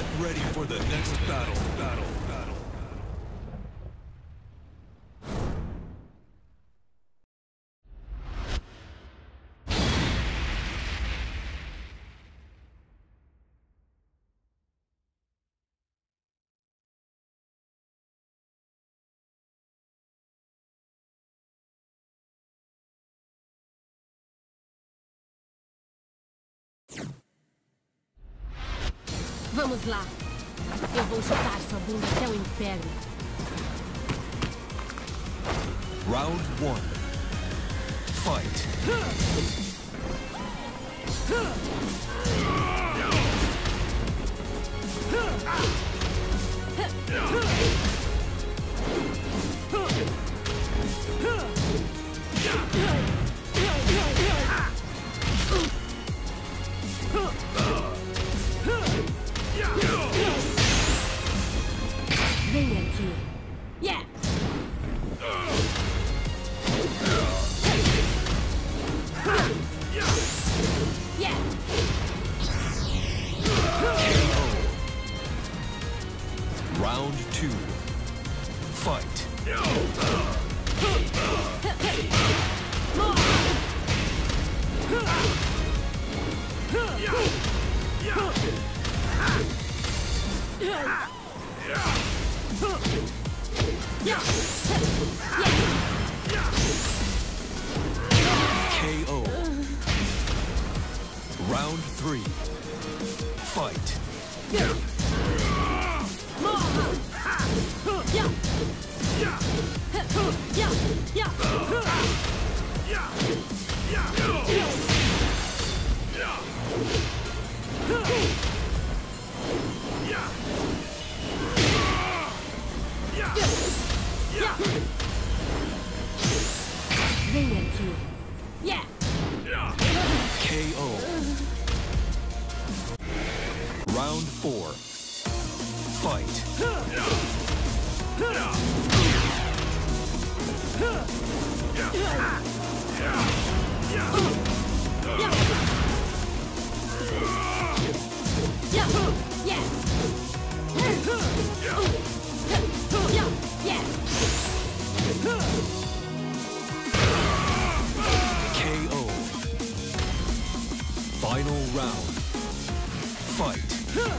ready for the next battle. Vamos lá. Eu vou chutar sua bunda até o inferno. Round 1. Fight. Vem aqui. Yeah! Yeah! Round 2. Fight. KO. Round 3. Fight. Vem aqui. Yeah! KO. Round 4. Fight. KO. Final round. Fight.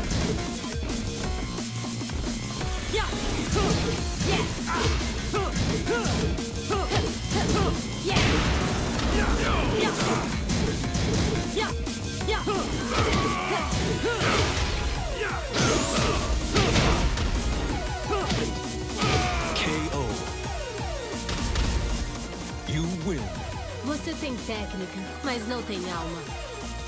KO. You win. Você tem técnica, mas não tem alma.